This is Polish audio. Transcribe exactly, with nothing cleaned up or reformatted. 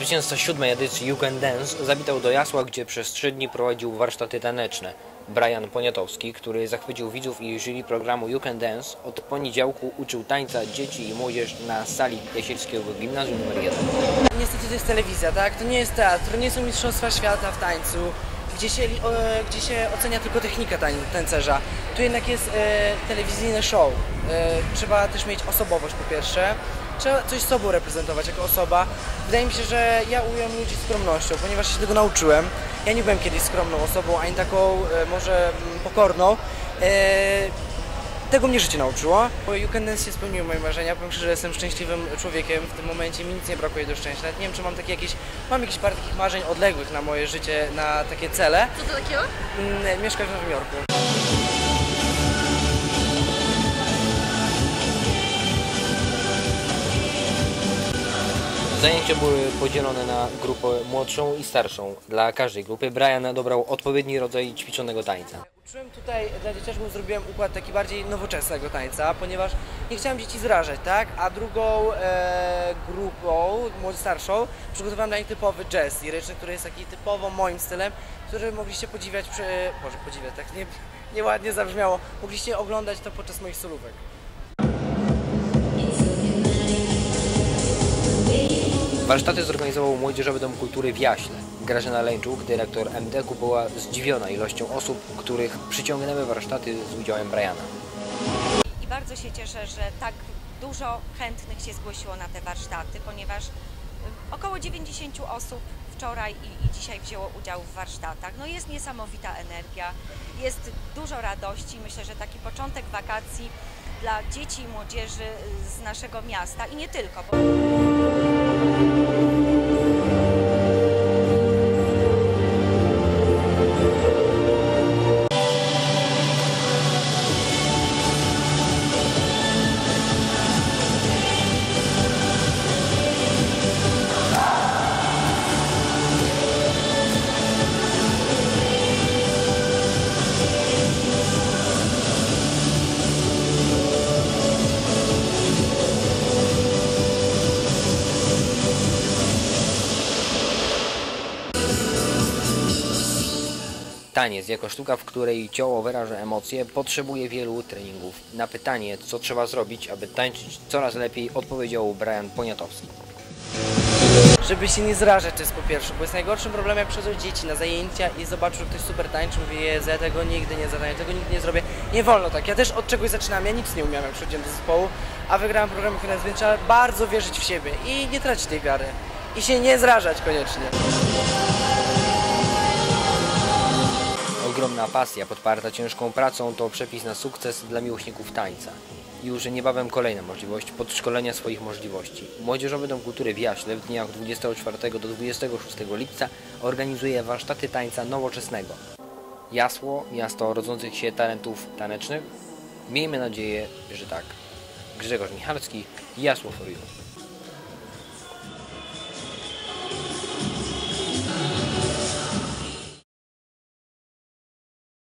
Zwycięzca siódmej edycji You Can Dance zawitał do Jasła, gdzie przez trzy dni prowadził warsztaty taneczne. Brian Poniatowski, który zachwycił widzów i jury programu You Can Dance, od poniedziałku uczył tańca dzieci i młodzież na sali Jasielskiego Gimnazjum numer jeden. Niestety to jest telewizja, tak? To nie jest teatr, to nie są mistrzostwa świata w tańcu, gdzie się, gdzie się ocenia tylko technika tań, tańcerza. Tu jednak jest e, telewizyjne show. E, trzeba też mieć osobowość po pierwsze. Trzeba coś sobą reprezentować jako osoba. Wydaje mi się, że ja ująłem ludzi skromnością, ponieważ się tego nauczyłem. Ja nie byłem kiedyś skromną osobą, ani taką e, może pokorną. E, tego mnie życie nauczyło. Bo You Can Dance się spełniły moje marzenia. Powiem szczerze, że jestem szczęśliwym człowiekiem. W tym momencie mi nic nie brakuje do szczęścia. Nawet nie wiem, czy mam takie jakieś, mam jakieś parę takich marzeń odległych na moje życie, na takie cele. Co to takiego? Mm, mieszkać w Nowym Jorku. Zajęcia były podzielone na grupę młodszą i starszą. Dla każdej grupy Brian dobrał odpowiedni rodzaj ćwiczonego tańca. Uczyłem tutaj dla dzieciaczków, zrobiłem układ taki bardziej nowoczesnego tańca, ponieważ nie chciałem dzieci zrażać, tak? A drugą e, grupą, młodzą starszą, przygotowałem dla nich typowy jazz liryczny, który jest taki typowo moim stylem, który mogliście podziwiać przy... Boże, podziwiać, tak nie, nieładnie zabrzmiało. Mogliście oglądać to podczas moich solówek. Warsztaty zorganizował Młodzieżowy Dom Kultury w Jaśle. Grażyna Lęczuk, dyrektor M D K, była zdziwiona ilością osób, których przyciągnęły warsztaty z udziałem Briana. I bardzo się cieszę, że tak dużo chętnych się zgłosiło na te warsztaty, ponieważ około dziewięćdziesiąt osób wczoraj i, i dzisiaj wzięło udział w warsztatach. No jest niesamowita energia, jest dużo radości. Myślę, że taki początek wakacji dla dzieci i młodzieży z naszego miasta i nie tylko. Bo... Taniec jako sztuka, w której ciało wyraża emocje, potrzebuje wielu treningów. Na pytanie, co trzeba zrobić, aby tańczyć coraz lepiej, odpowiedział Brian Poniatowski. Żeby się nie zrażać, to jest po pierwsze, bo jest najgorszym problemem, jak przychodzą dzieci na zajęcia i zobaczą, że ktoś super tańczy, mówię, Jezu, ja tego nigdy nie zadaję, tego nigdy nie zrobię. Nie wolno tak, ja też od czegoś zaczynam, ja nic nie umiałem, jak przychodziłem do zespołu, a wygrałem program, więc trzeba bardzo wierzyć w siebie i nie tracić tej wiary. I się nie zrażać koniecznie. Ogromna pasja podparta ciężką pracą to przepis na sukces dla miłośników tańca. Już niebawem kolejna możliwość podszkolenia swoich możliwości. Młodzieżowy Dom Kultury w Jaśle w dniach dwudziestego czwartego do dwudziestego szóstego lipca organizuje warsztaty tańca nowoczesnego. Jasło, miasto rodzących się talentów tanecznych? Miejmy nadzieję, że tak. Grzegorz Michalski, Jasło for You.